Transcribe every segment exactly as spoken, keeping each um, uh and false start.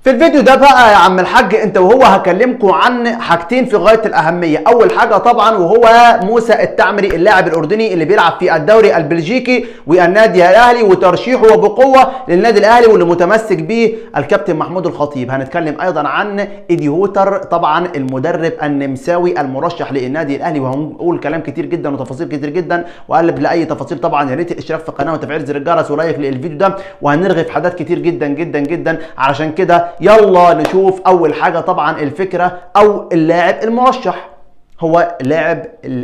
في الفيديو ده بقى يا عم الحاج انت وهو هكلمكم عن حاجتين في غايه الاهميه. اول حاجه طبعا وهو موسى التعمري اللاعب الاردني اللي بيلعب في الدوري البلجيكي والنادي الاهلي، وترشيحه وبقوه للنادي الاهلي واللي متمسك به الكابتن محمود الخطيب. هنتكلم ايضا عن ايدي هوتر طبعا المدرب النمساوي المرشح للنادي الاهلي، وهنقول كلام كتير جدا وتفاصيل كتير جدا، وقلب لاي تفاصيل طبعا يا ريت الاشتراك في القناه وتفعيل زر الجرس ولايك للفيديو ده، وهنرغي في حاجات كتير جدا جدا جدا. علشان كده يلا نشوف اول حاجه طبعا الفكره او اللاعب المرشح. هو لاعب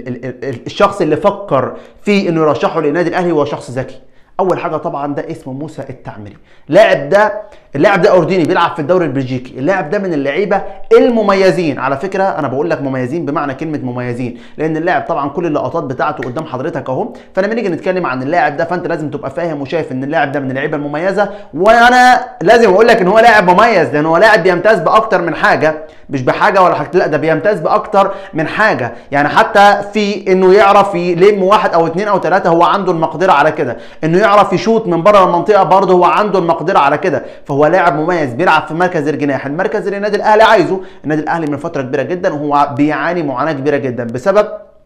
الشخص اللي فكر في انه يرشحه للنادي الاهلي هو شخص ذكي. اول حاجه طبعا ده اسمه موسى التعمري. اللاعب ده اللاعب ده اردني بيلعب في الدوري البلجيكي. اللاعب ده من اللعيبه المميزين، على فكره انا بقول لك مميزين بمعنى كلمه مميزين، لان اللاعب طبعا كل اللقطات بتاعته قدام حضرتك اهو. فلما نيجي نتكلم عن اللاعب ده فانت لازم تبقى فاهم وشايف ان اللاعب ده من اللعيبه المميزه، وانا لازم اقول لك ان هو لاعب مميز لان هو لاعب بيمتاز باكتر من حاجه، مش بحاجه ولا حاجه، لا ده بيمتاز باكتر من حاجه. يعني حتى في انه يعرف يلم واحد او اثنين او ثلاثه هو عنده المقدره على كده، انه يعرف يشوط من بره المنطقه برضه هو عنده المقدره على كده. فهو لاعب مميز بيلعب في مركز الجناح، المركز اللي النادي الاهلي عايزه. النادي الاهلي من فتره كبيره جدا وهو بيعاني معاناه كبيره جدا بسبب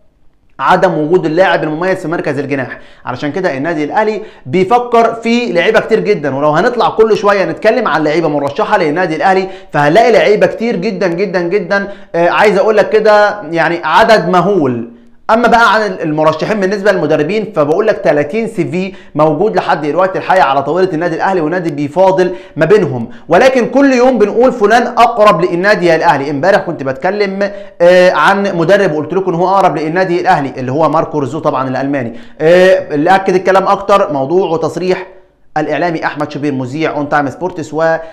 عدم وجود اللاعب المميز في مركز الجناح. علشان كده النادي الاهلي بيفكر في لعيبه كتير جدا، ولو هنطلع كل شويه نتكلم عن لعيبه مرشحه للنادي الاهلي فهنلاقي لعيبه كتير جدا جدا جدا. آه عايز اقول لك كده يعني عدد مهول. اما بقى عن المرشحين بالنسبه للمدربين فبقول لك ثلاثين سي في موجود لحد دلوقتي الحقيقه على طاوله النادي الاهلي، والنادي بيفاضل ما بينهم، ولكن كل يوم بنقول فلان اقرب للنادي الاهلي. امبارح كنت بتكلم آه عن مدرب وقلت لكم ان هو اقرب للنادي الاهلي اللي هو ماركو روزو طبعا الالماني. آه اللي اكد الكلام اكتر موضوع وتصريح الاعلامي احمد شوبير مذيع اون تايم سبورتس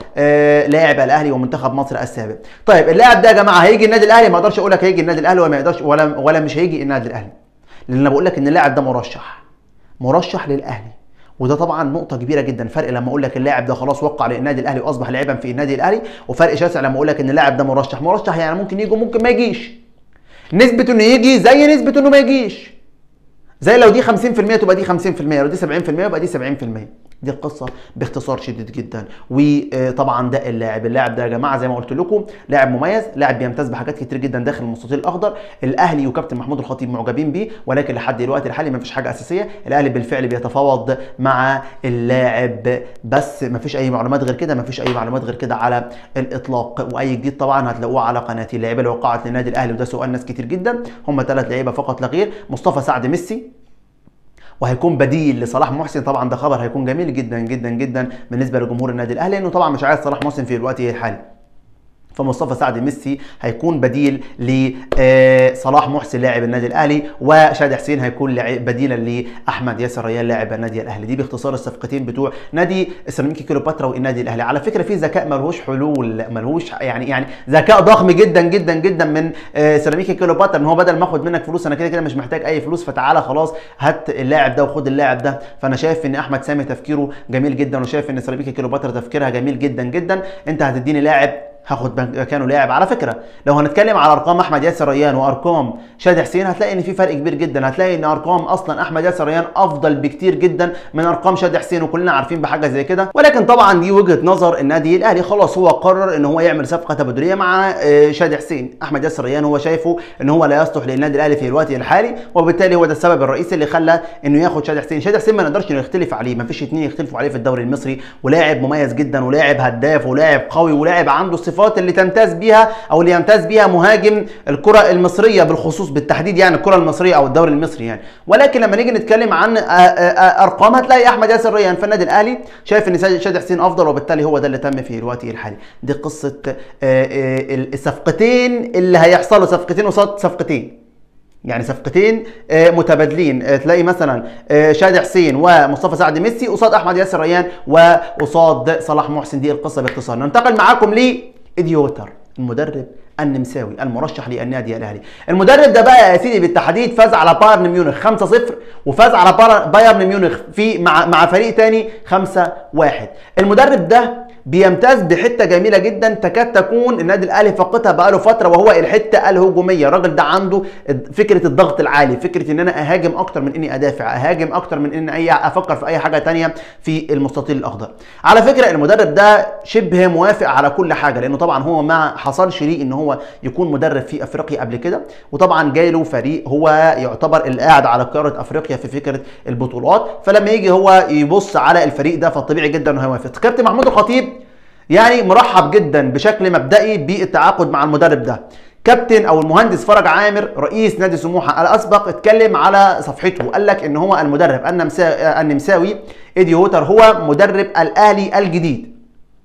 ولاعب الاهلي ومنتخب مصر السابق. طيب اللاعب ده يا جماعه هيجي النادي الاهلي؟ ما اقدرش اقول لك هيجي النادي الاهلي وما يقدرش ولا ولا مش هيجي النادي الاهلي، لان انا بقول لك ان اللاعب ده مرشح مرشح للاهلي، وده طبعا نقطه كبيره جدا. فرق لما اقول لك اللاعب ده خلاص وقع للنادي الاهلي واصبح لاعبا في النادي الاهلي، وفرق شاسع لما اقول لك ان اللاعب ده مرشح مرشح يعني ممكن يجي وممكن ما يجيش. نسبه انه يجي زي نسبه انه ما يجيش، زي لو دي خمسين في المية تبقى دي خمسين في المية، لو دي سبعين في المية يبقى دي سبعين في المية. دي القصه باختصار شديد جدا. وطبعا ده اللاعب اللاعب ده يا جماعه زي ما قلت لكم لاعب مميز، لاعب بيمتاز بحاجات كتير جدا داخل المستطيل الاخضر. الاهلي وكابتن محمود الخطيب معجبين بيه، ولكن لحد دلوقتي الحالي ما فيش حاجه اساسيه. الاهلي بالفعل بيتفاوض مع اللاعب، بس ما فيش اي معلومات غير كده، ما فيش اي معلومات غير كده على الاطلاق. واي جديد طبعا هتلاقوه على قناتي. اللعيبه اللي وقعت للنادي الاهلي وده سؤال ناس كتير جدا هم ثلاث لعيبه فقط لا غير. مصطفى سعد ميسي، وهيكون بديل لصلاح محسن. طبعا ده خبر هيكون جميل جدا جدا جدا بالنسبه لجمهور النادي الاهلي، لانه طبعا مش عايز صلاح محسن في الوقت الحالي. فمصطفى سعد ميسي هيكون بديل لصلاح محسن لاعب النادي الاهلي، وشادي حسين هيكون بديلا لاحمد ياسر ريان لاعب النادي الاهلي. دي باختصار الصفقتين بتوع نادي سيراميكا كليوباترا والنادي الاهلي. على فكره في ذكاء ملهوش حلول، ملهوش يعني يعني ذكاء ضخم جدا جدا جدا من سيراميكا كليوباترا، ان هو بدل ما اخد منك فلوس انا كده كده مش محتاج اي فلوس، فتعالى خلاص هات اللاعب ده وخد اللاعب ده. فانا شايف ان احمد سامي تفكيره جميل جدا، وشايف ان سيراميكا كليوباترا تفكيرها جميل جدا جدا. انت هتديني لاعب هاخد مكانه لاعب. على فكره لو هنتكلم على ارقام احمد ياسر ريان وارقام شادي حسين هتلاقي ان في فرق كبير جدا. هتلاقي ان ارقام اصلا احمد ياسر ريان افضل بكتير جدا من ارقام شادي حسين، وكلنا عارفين بحاجه زي كده. ولكن طبعا دي وجهه نظر النادي الاهلي. خلاص هو قرر ان هو يعمل صفقه تبادليه مع شادي حسين. احمد ياسر ريان هو شايفه ان هو لا يصلح للنادي الاهلي في الوقت الحالي، وبالتالي هو ده السبب الرئيسي اللي خلى انه ياخد شادي حسين. شادي حسين ما نقدرش نختلف عليه، ما فيش اثنين يختلفوا عليه في الدوري المصري، ولاعب مميز جدا ولاعب هداف ولاعب قوي ولاعب عنده الصفات اللي تمتاز بيها او اللي يمتاز بيها مهاجم الكره المصريه بالخصوص بالتحديد، يعني الكره المصريه او الدوري المصري يعني. ولكن لما نيجي نتكلم عن ارقام هتلاقي احمد ياسر ريان في النادي الاهلي شايف ان شادي حسين افضل، وبالتالي هو ده اللي تم في الوقت الحالي. دي قصه الصفقتين اللي هيحصلوا، صفقتين قصاد صفقتين، يعني صفقتين متبادلين. تلاقي مثلا شادي حسين ومصطفى سعد ميسي قصاد احمد ياسر ريان وقصاد صلاح محسن. دي القصه باختصار. ننتقل معاكم ل ايدي هوتر المدرب النمساوي المرشح للنادي الاهلي. المدرب ده بقى يا سيدي بالتحديد فاز على بايرن ميونخ خمسة صفر، وفاز على بايرن ميونخ في مع مع فريق تاني خمسة واحد. المدرب ده بيمتاز بحته جميله جدا تكاد تكون النادي الاهلي فقدها بقاله فتره، وهو الحته الهجوميه. الراجل ده عنده فكره الضغط العالي، فكره ان انا اهاجم اكتر من اني ادافع، اهاجم اكتر من ان اي افكر في اي حاجه ثانيه في المستطيل الاخضر. على فكره المدرب ده شبه موافق على كل حاجه، لانه طبعا هو ما حصلش ليه ان هو يكون مدرب في افريقيا قبل كده، وطبعا جاي له فريق هو يعتبر القاعد على قاره افريقيا في فكره البطولات، فلما يجي هو يبص على الفريق ده فالطبيعي جدا انه هيوافق. كابتن محمود الخطيب يعني مرحب جدا بشكل مبدئي بالتعاقد مع المدرب ده. كابتن او المهندس فرج عامر رئيس نادي سموحه الاسبق اتكلم على صفحته وقال لك ان هو المدرب النمساوي ايدي هوتر هو مدرب الاهلي الجديد.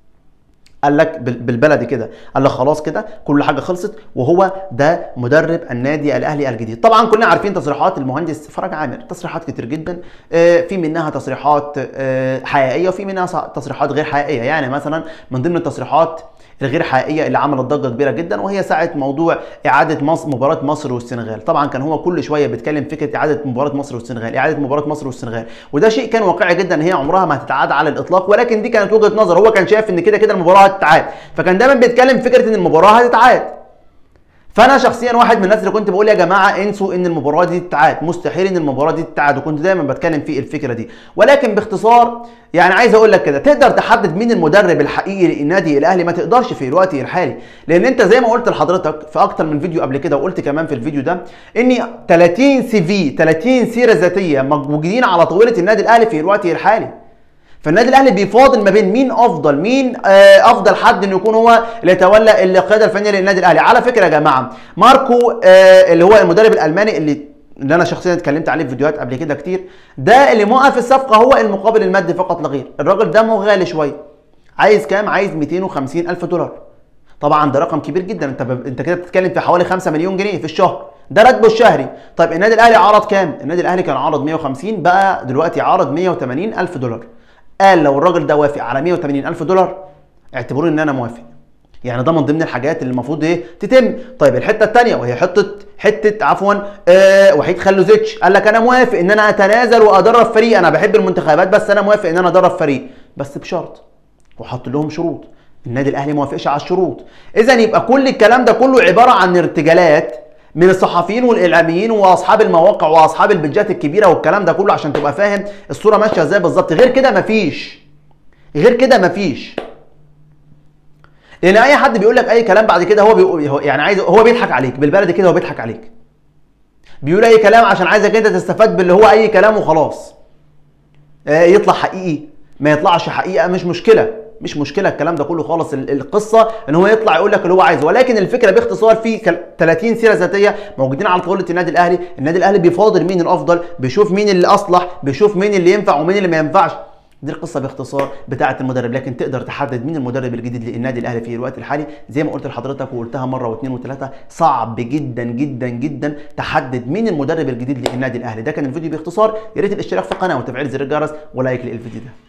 قال لك بالبلدي كده، قال لك خلاص كده كل حاجه خلصت وهو ده مدرب النادي الاهلي الجديد. طبعا كلنا عارفين تصريحات المهندس فرج عامر، تصريحات كتير جدا، في منها تصريحات حقيقيه وفي منها تصريحات غير حقيقيه. يعني مثلا من ضمن التصريحات الغير حقيقيه اللي عملت ضجه كبيره جدا وهي ساعه موضوع اعاده مصر مباراه مصر والسنغال. طبعا كان هو كل شويه بيتكلم فكره اعاده مباراه مصر والسنغال، اعاده مباراه مصر والسنغال، وده شيء كان واقعي جدا، هي عمرها ما هتتعاد على الاطلاق، ولكن دي كانت وجهه نظر. هو كان شايف ان كده كده المباراه هتتعاد، فكان دايما بيتكلم فكره ان المباراه هتتعاد. فانا شخصيا واحد من الناس اللي كنت بقول يا جماعه انسوا ان المباراه دي تتعاد، مستحيل ان المباراه دي تتعاد، وكنت دايما بتكلم في الفكره دي. ولكن باختصار يعني عايز اقول لك كده، تقدر تحدد مين المدرب الحقيقي للنادي الاهلي؟ ما تقدرش في الوقت الحالي، لان انت زي ما قلت لحضرتك في اكتر من فيديو قبل كده، وقلت كمان في الفيديو ده ان ثلاثين سي في ثلاثين سيره ذاتيه موجودين على طاوله النادي الاهلي في الوقت الحالي. فالنادي الاهلي بيفاضل ما بين مين افضل، مين آه افضل حد انه يكون هو اللي يتولى القياده الفنيه للنادي الاهلي. على فكره يا جماعه، ماركو آه اللي هو المدرب الالماني اللي اللي انا شخصيا اتكلمت عليه في فيديوهات قبل كده كتير، ده اللي موقف الصفقه هو المقابل المادي فقط لا غير. الراجل ده غالي شويه، عايز كام؟ عايز مئتين وخمسين الف دولار. طبعا ده رقم كبير جدا، انت ب... انت كده بتتكلم في حوالي خمسة مليون جنيه في الشهر، ده راتبه الشهري. طيب النادي الاهلي عرض كام؟ النادي الاهلي كان عرض مئة وخمسين، بقى دلوقتي عرض مئة وثمانين الف دولار. قال لو الراجل ده وافق على مئة وثمانين الف دولار اعتبروا ان انا موافق. يعني ده من ضمن الحاجات اللي المفروض ايه تتم. طيب الحته الثانيه وهي حته حته عفوا آه وحيد خلوزيتش، قال لك انا موافق ان انا اتنازل وادرب فريق، انا بحب المنتخبات بس انا موافق ان انا ادرب فريق بس بشرط، وحط لهم شروط. النادي الاهلي ما وافقش على الشروط. اذا يبقى كل الكلام ده كله عباره عن ارتجالات من الصحفيين والاعلاميين واصحاب المواقع واصحاب البيدجات الكبيره والكلام ده كله، عشان تبقى فاهم الصوره ماشيه ازاي بالظبط. غير كده مفيش، غير كده مفيش. لان اي حد بيقول لك اي كلام بعد كده هو بيقول يعني عايز، هو بيضحك عليك بالبلدي كده، هو بيضحك عليك، بيقول اي كلام عشان عايزك انت تستفاد باللي هو اي كلام وخلاص. آه يطلع حقيقي ما يطلعش حقيقه مش مشكله، مش مشكله الكلام ده كله خالص. القصه ان هو يطلع يقول لك اللي هو عايزه، ولكن الفكره باختصار في ثلاثين سيره ذاتيه موجودين على طاوله النادي الاهلي. النادي الاهلي بيفاضل مين الافضل، بيشوف مين اللي اصلح، بيشوف مين اللي ينفع ومين اللي ما ينفعش. دي القصه باختصار بتاعه المدرب. لكن تقدر تحدد مين المدرب الجديد للنادي الاهلي في الوقت الحالي؟ زي ما قلت لحضرتك وقلتها مره واثنين وثلاثه، صعب جدا جدا جدا تحدد مين المدرب الجديد للنادي الاهلي. ده كان الفيديو باختصار، يا ريت الاشتراك في القناه وتفعيل زر الجرس ولايك للفيديو ده.